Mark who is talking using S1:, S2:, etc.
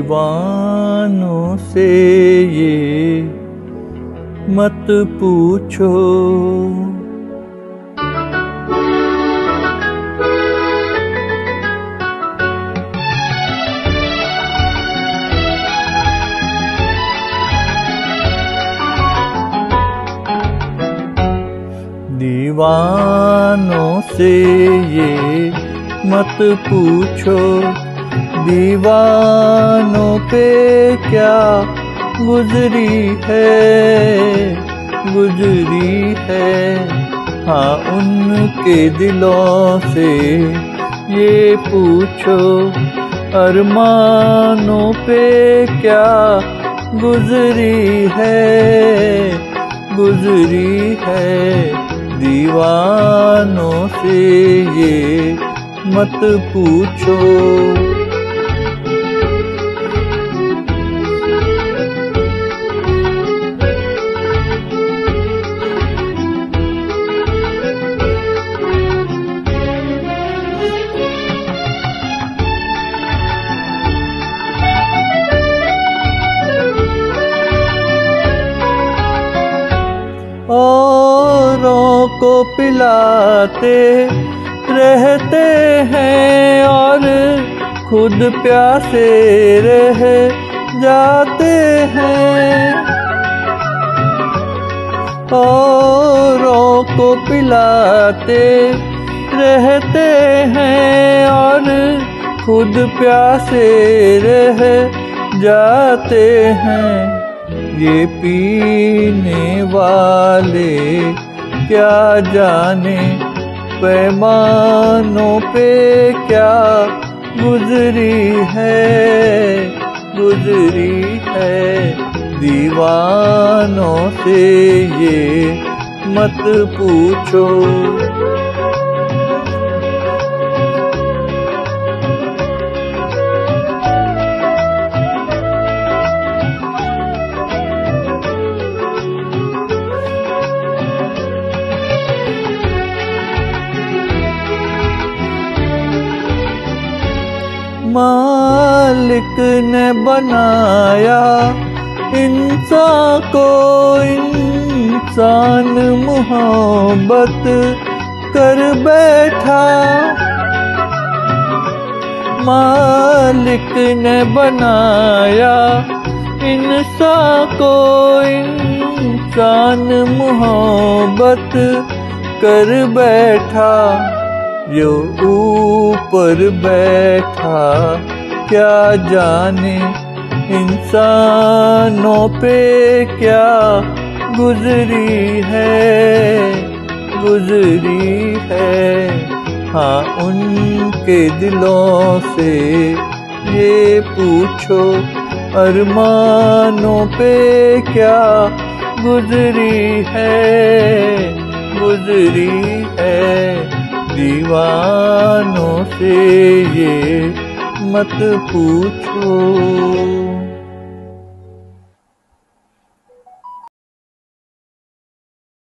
S1: दीवानों से ये मत पूछो। दीवानों से ये मत पूछो, दीवानों पे क्या गुजरी है। हाँ, उनके दिलों से ये पूछो, अरमानों पे क्या गुजरी है। दीवानों से ये मत पूछो। औरों को पिलाते रहते हैं और खुद प्यासे रह जाते हैं। औरों को पिलाते रहते हैं और खुद प्यासे रह जाते हैं। ये पीने वाले क्या जाने पैमानों पे क्या गुजरी है। दीवानों से ये मत पूछो। मालिक ने बनाया इंसान को, इंसान मोहब्बत कर बैठा। मालिक ने बनाया इंसान को, इंसान मोहब्बत कर बैठा। जो ऊपर बैठा क्या जाने इंसानों पे क्या गुजरी है। हाँ, उनके दिलों से ये पूछो, अरमानों पे क्या गुजरी है। दीवानों से ये मत पूछो।